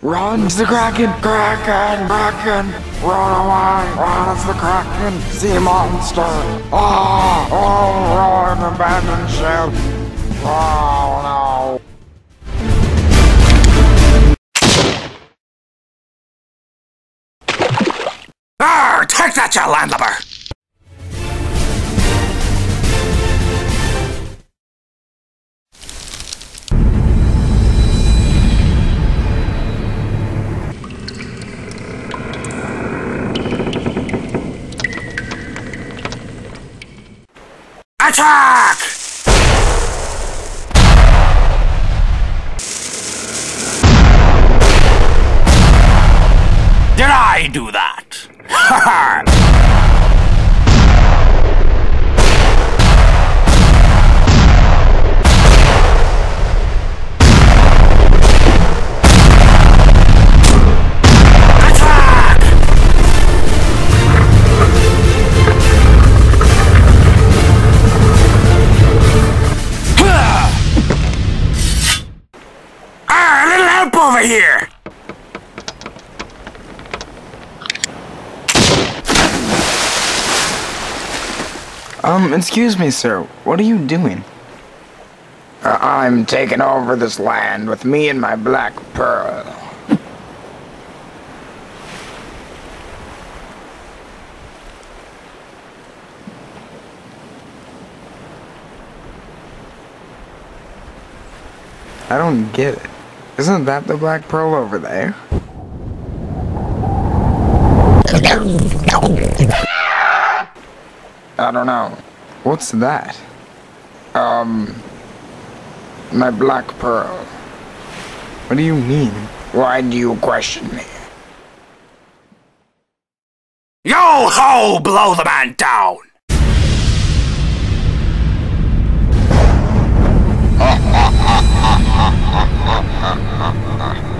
Run, it's the Kraken! Kraken! Kraken! Run away! Run, it's the Kraken! Sea monster! Run, abandoned ship! Oh no! Take that, you landlubber! Attack! Did I do that? Ha ha! Over here! Excuse me, sir. What are you doing? I'm taking over this land with me and my black pearl. I don't get it. Isn't that the black pearl over there? I don't know. What's that? My black pearl. What do you mean? Why do you question me? Yo-ho! Blow the man down! Ha ha ha ha ha ha ha ha.